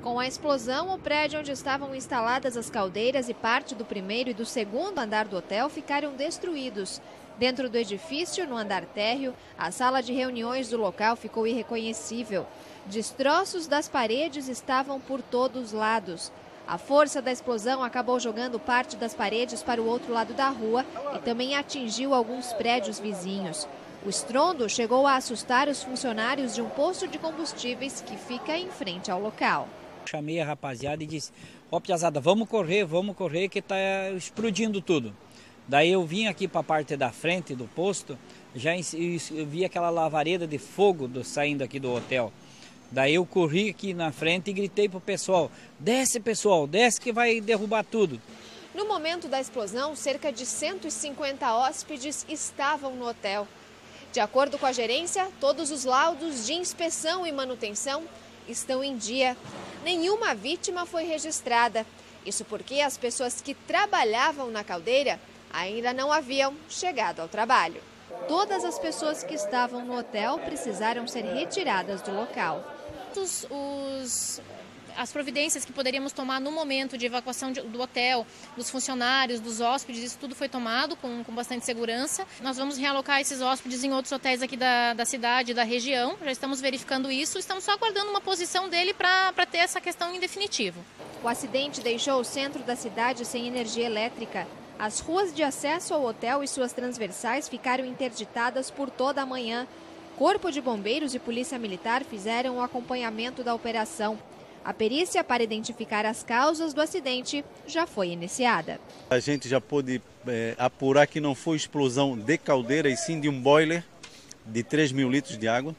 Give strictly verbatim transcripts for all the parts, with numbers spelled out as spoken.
Com a explosão, o prédio onde estavam instaladas as caldeiras e parte do primeiro e do segundo andar do hotel ficaram destruídos. Dentro do edifício, no andar térreo, a sala de reuniões do local ficou irreconhecível. Destroços das paredes estavam por todos os lados. A força da explosão acabou jogando parte das paredes para o outro lado da rua e também atingiu alguns prédios vizinhos. O estrondo chegou a assustar os funcionários de um posto de combustíveis que fica em frente ao local. Chamei a rapaziada e disse: ó, piazada, vamos correr, vamos correr que está explodindo tudo. Daí eu vim aqui para a parte da frente do posto, já vi aquela lavareda de fogo do, saindo aqui do hotel. Daí eu corri aqui na frente e gritei para o pessoal: desce pessoal, desce que vai derrubar tudo. No momento da explosão, cerca de cento e cinquenta hóspedes estavam no hotel. De acordo com a gerência, todos os laudos de inspeção e manutenção estão em dia. Nenhuma vítima foi registrada. Isso porque as pessoas que trabalhavam na caldeira ainda não haviam chegado ao trabalho. Todas as pessoas que estavam no hotel precisaram ser retiradas do local. Os, os, as providências que poderíamos tomar no momento de evacuação de, do hotel, dos funcionários, dos hóspedes, isso tudo foi tomado com, com bastante segurança. Nós vamos realocar esses hóspedes em outros hotéis aqui da, da cidade, da região. Já estamos verificando isso, estamos só aguardando uma posição dele para ter essa questão em definitivo. O acidente deixou o centro da cidade sem energia elétrica. As ruas de acesso ao hotel e suas transversais ficaram interditadas por toda a manhã. Corpo de Bombeiros e Polícia Militar fizeram o acompanhamento da operação. A perícia para identificar as causas do acidente já foi iniciada. A gente já pôde é, apurar que não foi explosão de caldeira, e sim de um boiler de três mil litros de água.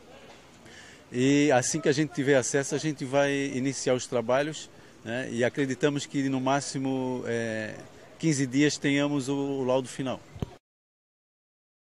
E assim que a gente tiver acesso, a gente vai iniciar os trabalhos, né, e acreditamos que no máximo é, quinze dias tenhamos o, o laudo final.